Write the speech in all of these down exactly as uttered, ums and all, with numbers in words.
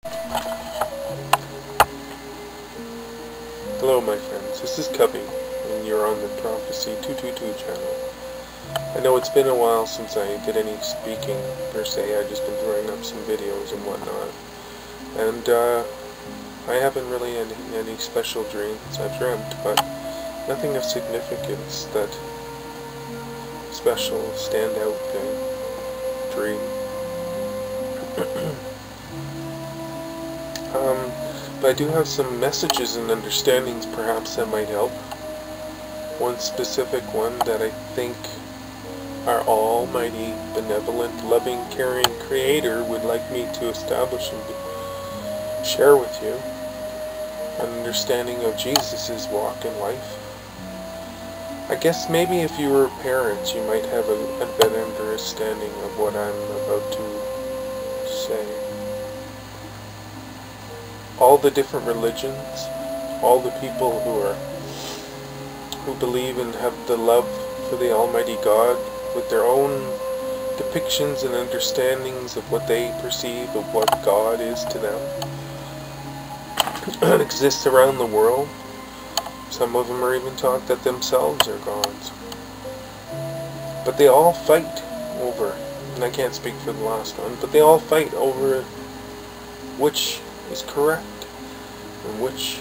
Hello my friends, this is Cubby, and you're on the Prophecy two two two channel. I know it's been a while since I did any speaking per se. I've just been throwing up some videos and whatnot. And uh, I haven't really any, any special dreams I've dreamt, but nothing of significance that special, standout thing, dream. um, but I do have some messages and understandings perhaps that might help. One specific one that I think our almighty, benevolent, loving, caring Creator would like me to establish and share with you. An understanding of Jesus' walk in life. I guess maybe if you were parents, you might have a, a better understanding of what I'm about to say. All the different religions, all the people who are who believe and have the love for the Almighty God with their own depictions and understandings of what they perceive of what God is to them, and exists around the world. Some of them are even taught that themselves are gods. But they all fight over, and I can't speak for the last one, but they all fight over which is correct and which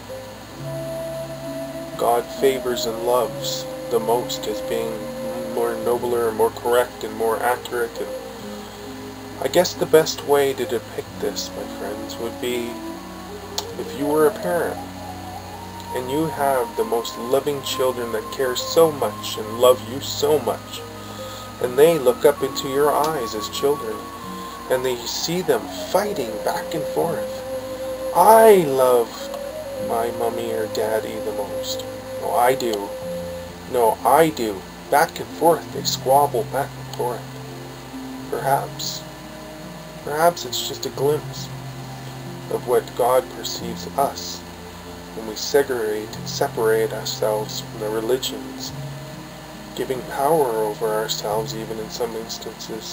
God favors and loves the most as being more nobler and more correct and more accurate. And I guess the best way to depict this, my friends, would be if you were a parent and you have the most loving children that care so much and love you so much, and they look up into your eyes as children and they see them fighting back and forth. I love my mommy or daddy the most. No, I do. No, I do. Back and forth, they squabble back and forth. Perhaps, perhaps it's just a glimpse of what God perceives us when we segregate and separate ourselves from the religions, giving power over ourselves even in some instances.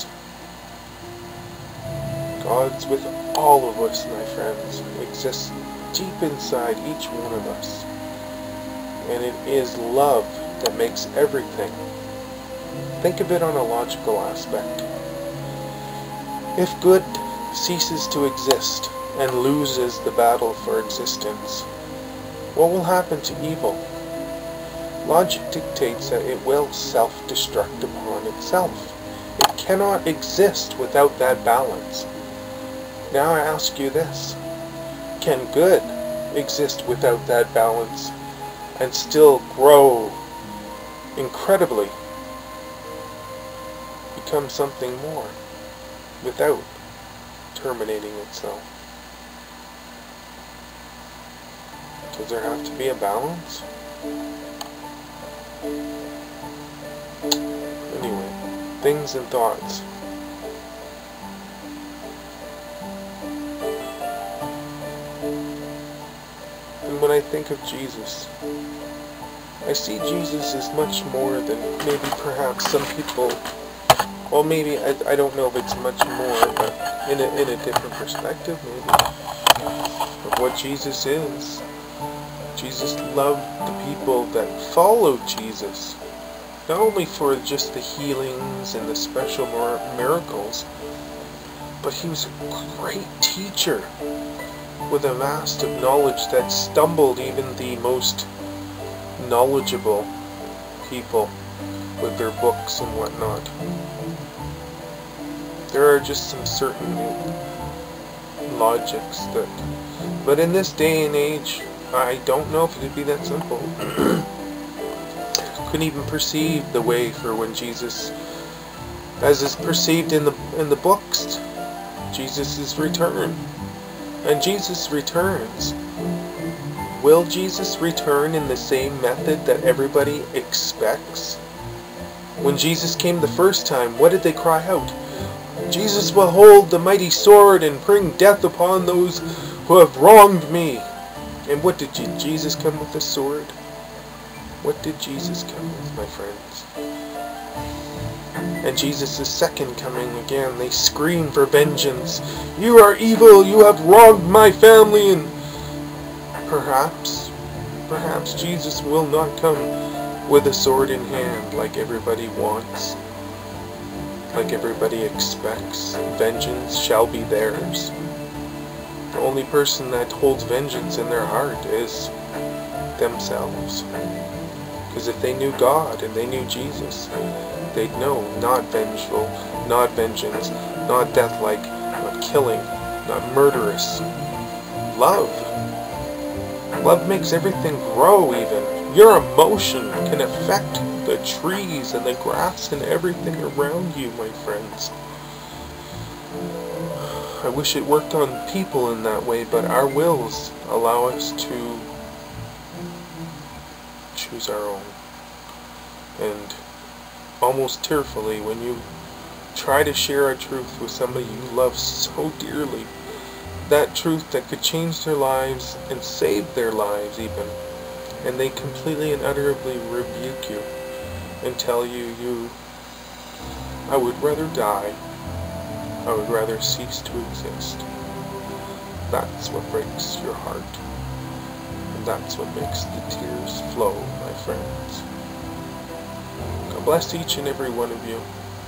God's with all of us, my friends, exists deep inside each one of us. And it is love that makes everything. Think of it on a logical aspect. If good ceases to exist and loses the battle for existence, what will happen to evil? Logic dictates that it will self-destruct upon itself. It cannot exist without that balance. Now I ask you this. Can good exist without that balance and still grow incredibly, become something more, without terminating itself? Does there have to be a balance? Anyway, things and thoughts. And when I think of Jesus, I see Jesus as much more than maybe perhaps some people, well maybe, I, I don't know if it's much more, but in a, in a different perspective maybe, of what Jesus is. Jesus loved the people that followed Jesus, not only for just the healings and the special miracles, but he was a great teacher with a vast of knowledge that stumbled even the most knowledgeable people with their books and whatnot. There are just some certain logics that, but in this day and age, I don't know if it would be that simple. Couldn't even perceive the way for when Jesus, as is perceived in the in the books, Jesus' return. And Jesus returns. Will Jesus return in the same method that everybody expects? When Jesus came the first time, what did they cry out? Jesus will hold the mighty sword and bring death upon those who have wronged me. And what did Jesus come with? A sword? What did Jesus come with, my friends? And Jesus' second coming again, they scream for vengeance. You are evil, you have wronged my family, and perhaps, perhaps Jesus will not come with a sword in hand like everybody wants, like everybody expects. Vengeance shall be theirs. The only person that holds vengeance in their heart is themselves. Because if they knew God and they knew Jesus, they'd know not vengeful, not vengeance, not death-like, not killing, not murderous. Love. Love makes everything grow even. Your emotion can affect the trees and the grass and everything around you, my friends. I wish it worked on people in that way, but our wills allow us to choose our own. And almost tearfully, when you try to share a truth with somebody you love so dearly, that truth that could change their lives and save their lives even, and they completely and utterly rebuke you and tell you, you, I would rather die, I would rather cease to exist. That's what breaks your heart, and that's what makes the tears flow, my friends. God bless each and every one of you.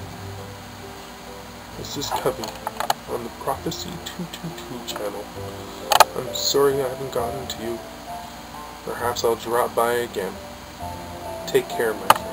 This is Cubby on the Prophecy two two two channel. I'm sorry I haven't gotten to you. Perhaps I'll drop by again. Take care, my friends.